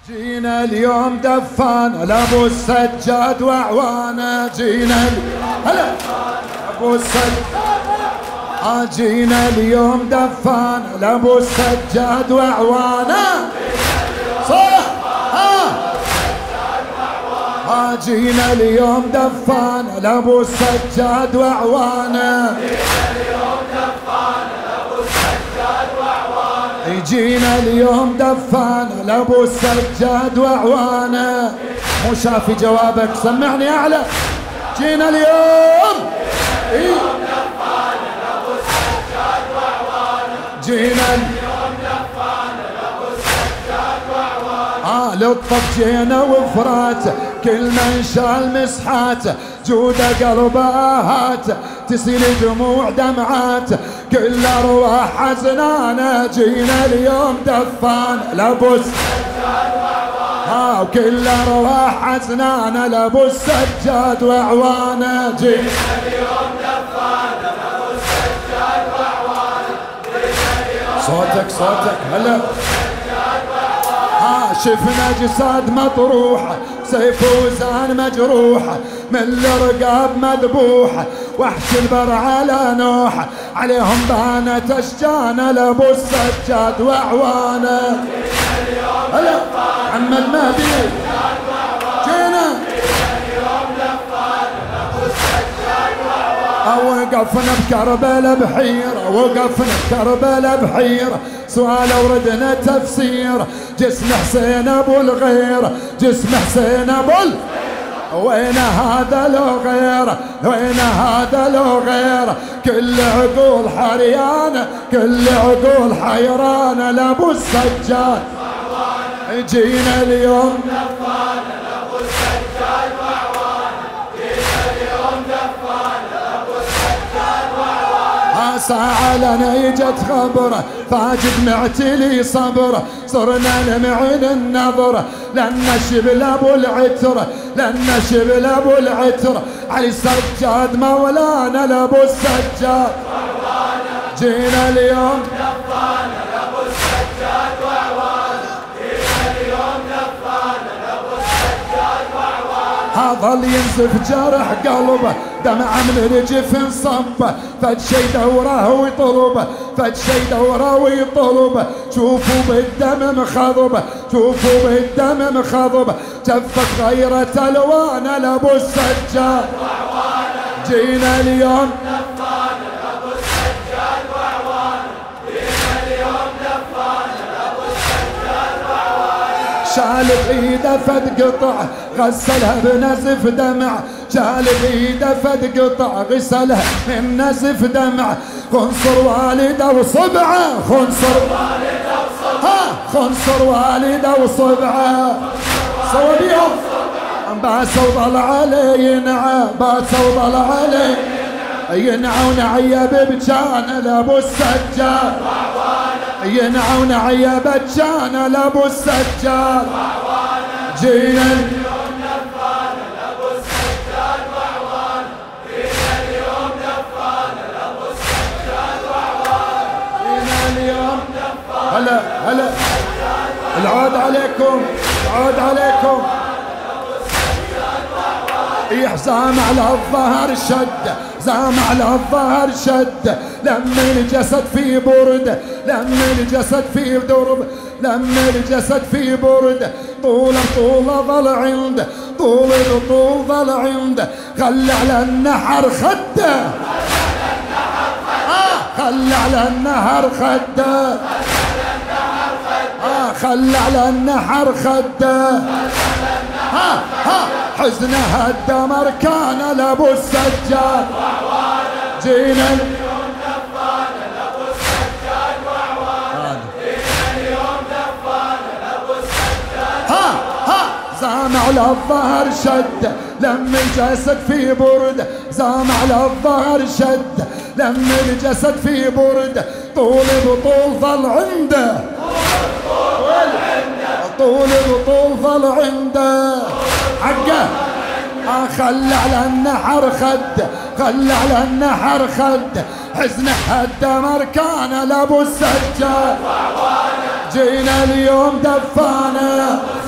جينا اليوم دفان لابو السجاد واعوانه. جينا هلا ابو السجاد. جينا اليوم دفان لابو السجاد واعوانه. صح. جينا اليوم دفان لابو السجاد واعوانه. جينا اليوم دفان لابو السجاد واعوانه. مو شافي جوابك، سمعني اعلى. جينا اليوم دفان لابو السجاد واعوانه. جينا اليوم دفان لابو السجاد واعوانه. للطف جينا وفرات كل من شال مسحات، جوده قلبه هات تسيل دموع دمعات، كل ارواح حزنانه. جينا اليوم دفان لابو السجاد واعوانه. وكل ارواح حزنانه لابو السجاد واعوانه. جينا اليوم دفان لابو السجاد واعوانه. صوتك هلا. شفنا جساد مطروحه، سيف وزان مجروحه، من الرقاب مذبوحه، وحش البر على نوحه، عليهم بانت اشجانه لابو السجاد واعوانه. هلا عم المهدي. جينا وقفنا بكربلاء بحيرة، وقفنا بكربلاء بحيرة، سؤال وردنا تفسير. جسم حسين ابو الغير، جسم حسين ابو وين هذا لو غيره، وين هذا لو غيره، كل عقول حريانه، كل عقول حيرانه لابو السجاد. جينا اليوم دفان لابو السجاد واعوانه. جينا اليوم دفان لابو السجاد واعوانه. ساعة لنا اجت خبره، فاجد معتلي صبره، صرنا نمعن النظره، لان شبل ابو العتره، لان شبل ابو العتره، علي السجاد مولانا لابو السجاد. جينا اليوم دفان لابو السجاد واعوانه. جينا اليوم دفان لابو السجاد واعوانه. ظل ينزف جرح قلبه، دمع من الجفن صبه، فد شي دوره ويطلبه، فد شي دوره ويطلبه، شوفوا بالدم مخضبه، شوفوا بالدم مخضبه، جفت غيرة الوانه لابو السجاد. جينا اليوم دفان لابو السجاد واعوانه. جينا اليوم دفان لابو السجاد واعوانه. شال بايده فد قطع غسلها بنزف دمع، شال بايده فد قطع غسلها من نزف دمع، خنصر والده وصبعه، خنصر والده وصبعه، خنصر والده وصبعه، سوى بيهم باس وضل عليه ينعى، باس وضل عليه ينعى ونعيب بجانه لابو السجاد. ينعى ونعيب بجانه لابو السجاد. جينا اليوم دفان لابو السجاد واعوانه. جينا اليوم دفان لابو السجاد واعوانه. جينا اليوم هلا العود عليكم، العود عليكم. زام على الظهر شد، زام على الظهر شد، لما الجسد في برد، لما الجسد في درب، لما الجسد في برد، طول ظل عنده، طول ظل عنده، خلى على النحر خده، خلى على النهر خده، خلى على النحر خده. حزنها الدمر كان لابو السجاد. جينا اليوم دفان لابو السجاد واعوانه. جينا اليوم دفان لابو السجاد. زام على الظهر شد، لما الجسد في برد، زام على الظهر شد، لما الجسد في برد، طول بطول ظل عنده، طول بطول ظل عنده، حقه. خلى على النحر خد، خلى على النحر خد، حزنه الدمر كان لابو السجاد. جينا اليوم دفانه